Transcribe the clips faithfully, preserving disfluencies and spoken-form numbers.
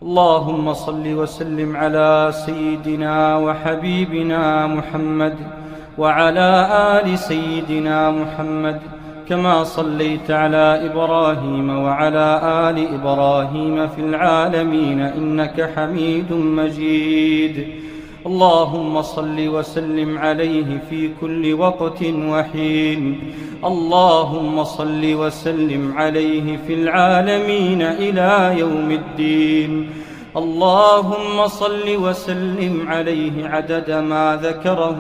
اللهم صل وسلم على سيدنا وحبيبنا محمد وعلى آل سيدنا محمد كما صليت على إبراهيم وعلى آل إبراهيم في العالمين إنك حميد مجيد. اللهم صل وسلم عليه في كل وقت وحين. اللهم صل وسلم عليه في العالمين إلى يوم الدين. اللهم صل وسلم عليه عدد ما ذكره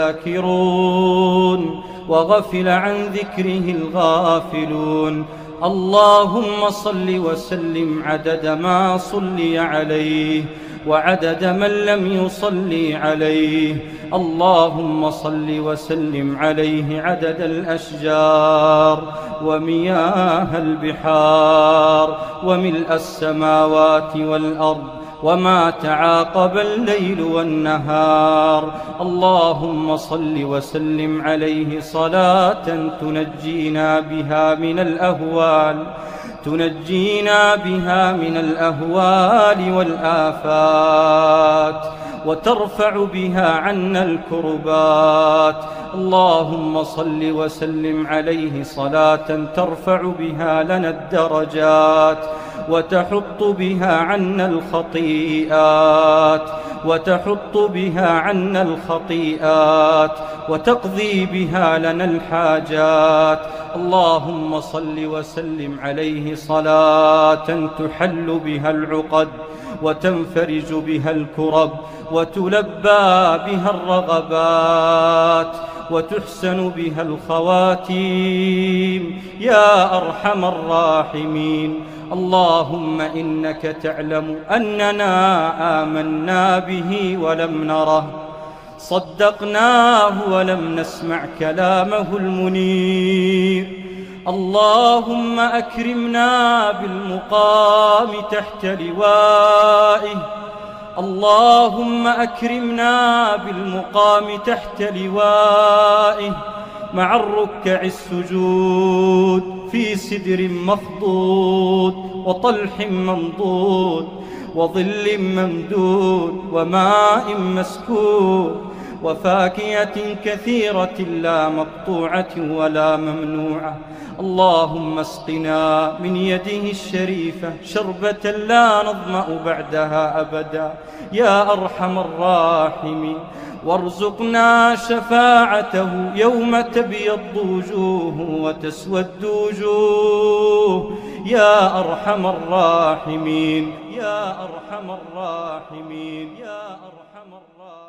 الذاكرون وغفل عن ذكره الغافلون. اللهم صل وسلم عدد ما صلي عليه وعدد من لم يصلي عليه. اللهم صل وسلم عليه عدد الأشجار ومياه البحار وملء السماوات والأرض وما تعاقب الليل والنهار. اللهم صل وسلم عليه صلاة تنجينا بها من الأهوال تنجينا بها من الأهوال والآفات وترفع بها عنا الكربات. اللهم صل وسلم عليه صلاة ترفع بها لنا الدرجات وتحط بها عنا الخطيئات وتحط بها عنا الخطيئات وتقضي بها لنا الحاجات. اللهم صل وسلم عليه صلاة تحل بها العقد وتنفرج بها الكرب وتلبى بها الرغبات وتحسن بها الخواتيم يا أرحم الراحمين. اللهم إنك تعلم أننا آمنا به ولم نره، صدقناه ولم نسمع كلامه المنير. اللهم أكرمنا بالمقام تحت لوائه اللهم أكرمنا بالمقام تحت لوائه مع الركع السجود في سدر مخضود وطلح منضود وظل ممدود وماء مسكوب وفاكهة كثيرة لا مقطوعة ولا ممنوعة. اللهم اسقنا من يده الشريفة شربة لا نظمأ بعدها أبدا يا أرحم الراحمين، وارزقنا شفاعته يوم تبيض وجوه وتسود وجوه يا أرحم الراحمين يا أرحم الراحمين يا أرحم الراحمين.